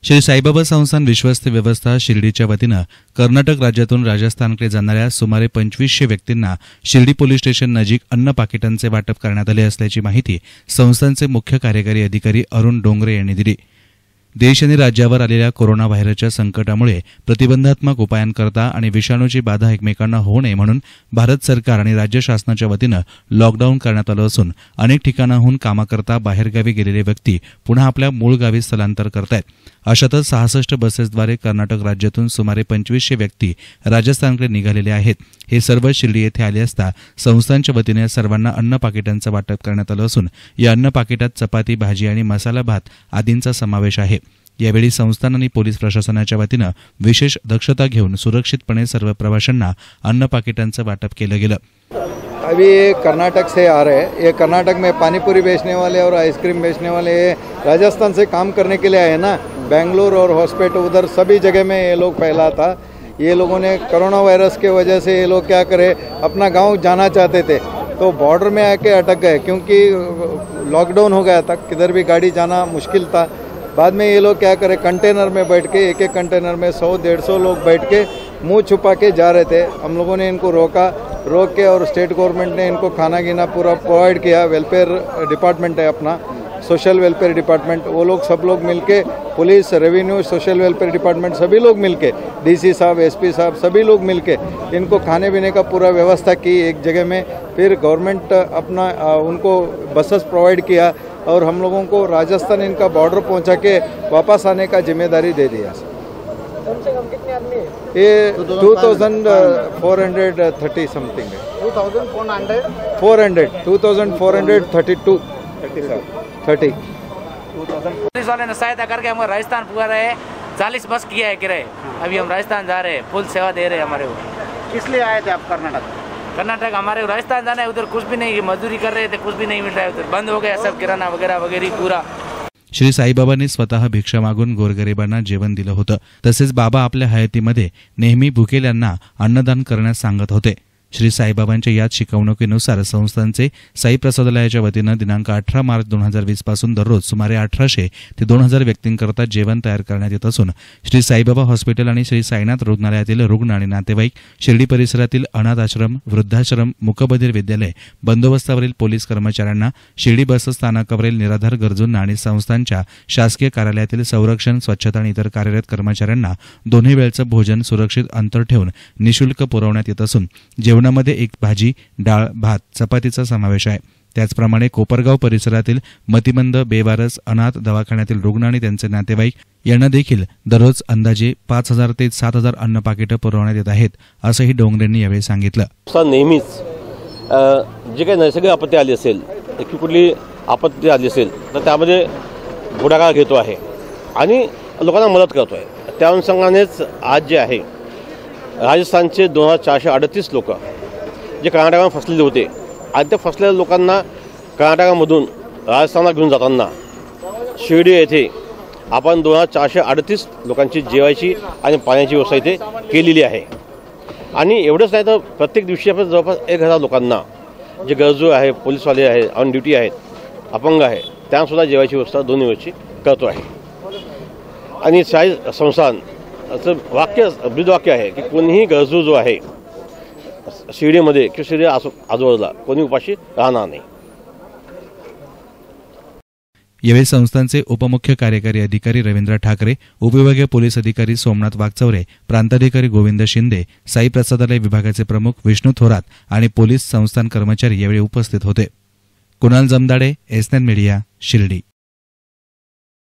श्री साईबाबा संस्थान विश्वस्त व्यवस्था शिर्डीच्या वतीनं कर्नाटक राज्यातून राजस्थानकडे जाणाऱ्या सुमारे 2500 व्यक्तींना शिर्डी पोलीस स्टेशन नजीक अन्न पाकिटांचे वाटप करण्यात आले असल्याची माहिती संस्थानचे मुख्य कार्यकारी अधिकारी अरुण डोंगरे यांनी दिली। देश आणि राज्यावर आलेल्या कोरोना व्हायरसच्या संकटामुळे प्रतिबंधात्मक उपायांकरता आणि विषाणूची बाधा एकमेकांना होऊ नये म्हणून भारत सरकार आणि राज्य शासनाच्या वतीनं लॉकडाऊन करण्यात आलं असून अनेक ठिकाणाहून कामाकरता बाहेरगावी गेलेले व्यक्ती पुन्हा आपल्या मूळ गावी स्थलांतर करतायत। अशातच 66 बसेसद्वारे कर्नाटक राज्यातून सुमारे 2500 व्यक्ती राजस्थानकडे निघालेले आहेत। हे सर्व शिर्डी येथे आले असता संस्थांच्या वतीने सर्वांना अन्न पाकिटांचं वाटप करण्यात आलं असून या अन्न पाकिटात चपाती, भाजी आणि मसाला भात आदींचा समावेश आहे। यावेळी संस्थान आणि पोलीस प्रशासनाच्या वतीनं विशेष दक्षता घेऊन सुरक्षितपणे सर्व प्रवाशांना अन्न पाकिटांचं वाटप केलं गेलं। अभी ये कर्नाटक से आ रहे हैं। ये कर्नाटक में पानीपुरी बेचने वाले और आइसक्रीम बेचने वाले राजस्थान से काम करने के लिए आए ना। बेंगलुरु और हॉस्पिटल उधर सभी जगह में ये लोग फैला था। ये लोगों ने कोरोना वायरस के वजह से ये लोग क्या करे, अपना गांव जाना चाहते थे तो बॉर्डर में आके अटक गए क्योंकि लॉकडाउन हो गया था, किधर भी गाड़ी जाना मुश्किल था। बाद में ये लोग क्या करे, कंटेनर में बैठ के एक कंटेनर में 100-150 लोग बैठ के मुंह छुपा के जा रहे थे। हम लोगों ने इनको रोक के और स्टेट गवर्नमेंट ने इनको खाना गिना पूरा प्रोवाइड किया। वेलफेयर डिपार्टमेंट है अपना, सोशल वेलफेयर डिपार्टमेंट, वो लोग सब लोग मिलके, police, revenue, social welfare department सभी लोग मिलके, डीसी साहब, एसपी साहब सभी लोग मिलके इनको खाने पीने का पूरा व्यवस्था की एक जगह में। फिर गवर्नमेंट अपना उनको बसेस प्रोवाइड किया और हम लोगों को राजस्थान इनका बॉर्डर पहुंचा के वापस आने का जिम्मेदारी दे दिया। कम से कम कितने आदमी है? ये 2430 समथिंग है। 2432 30 पुलिस वाले ने सहायता करके हम राजस्थान पूरा रहे। 40 बस किया है किराए। अभी हम राजस्थान जा रहे हैं, फुल सेवा दे रहे हैं हमारे को। किस लिए आए थे आप कर्नाटक? कर्नाटक हमारे राजस्थान जाना है, उधर कुछ भी नहीं, मजदूरी कर रहे थे, कुछ भी नहीं मिल रहा है, उधर बंद हो गया सब, किराना वगैरह वगैरह पूरा। श्री साईबाबांनी स्वतः भिक्षा मागून गोरगरिबांना जेवण दिलं होतं। तसेच बाबा आपल्या हयातीमध्ये नेहमी भुकेल्यांना अन्नदान करण्यास सांगत होते। श्री साईबाबांच्या याच शिकवणुकीनुसार संस्थांचे साई प्रसादालयाच्या वतीनं दिनांक 18 मार्च 2020 पासून दररोज सुमारे 1800 ते 2000 व्यक्तींकरता जेवण तयार करण्यात येत असून श्री साईबाबा हॉस्पिटल आणि श्री साईनाथ रुग्णालयातील रुग्ण आणि नातेवाईक, शिर्डी परिसरातील अनाथ आश्रम, वृद्धाश्रम, मूकबधिर विद्यालय, बंदोबस्तावरील पोलीस कर्मचाऱ्यांना, शिर्डी बस स्थानकावरील निराधार गरजूंना आणि संस्थांच्या शासकीय कार्यालयातील संरक्षण, स्वच्छता आणि इतर कार्यरत कर्मचाऱ्यांना दोन्ही वेळचं भोजन सुरक्षित अंतर ठेवून निःशुल्क पुरवण्यात येत असून जेवणामध्ये एक भाजी, डाळ, भात, चपातीचा समावेश आहे। त्याचप्रमाणे कोपरगाव परिसरातील मतिमंद, बेवारस, अनाथ, दवाखान्यातील रुग्ण आणि त्यांचे नातेवाईक यांना देखील दररोज अंदाजे 5000 ते 7000 अन्न पाकिटं पुरवण्यात येत आहेत, असंही डोंगरेंनी यावेळी सांगितलं। नेहमीच जे काही नैसर्गिक आपत्ती आली असेल, कुठली आपत्ती आली असेल तर त्यामध्ये पुढाकार घेतो आहे आणि लोकांना मदत करतो आहे। त्या अनुषंगानेच आज जे आहे राजस्थानचे 2438 लोक जे कर्नाटकात फसलेले होते आणि त्या फसलेल्या लोकांना कर्नाटकामधून राजस्थानला घेऊन जाताना शिर्डी येथे आपण 2438 लोकांची जेवायची आणि पाण्याची व्यवस्था इथे केलेली आहे। आणि एवढंच नाही तर प्रत्येक दिवशी आपण जवळपास 1000 लोकांना जे गरजू आहे, पोलीसवाले आहे, ऑन ड्युटी आहेत, अपंग आहे, त्यांनासुद्धा जेवायची व्यवस्था दोन्ही वेळची करतो आहे। आणि साई संस्थान असं ब्रीदवाक्य आहे की कोणीही गरजू जो आहे शिर्डीमध्ये किंवा शिर्डी आजूबाजूला कोणी उपाशी राहणार नाही। यावेळी संस्थांचे उपमुख्य कार्यकारी अधिकारी रवींद्र ठाकरे, उपविभागीय पोलीस अधिकारी सोमनाथ वागचौरे, प्रांताधिकारी गोविंद शिंदे, साई प्रसादालय विभागाचे प्रमुख विष्णू थोरात आणि पोलीस संस्थान कर्मचारी यावेळी उपस्थित होते। Kunal Jamdade, SN media, Shirdi.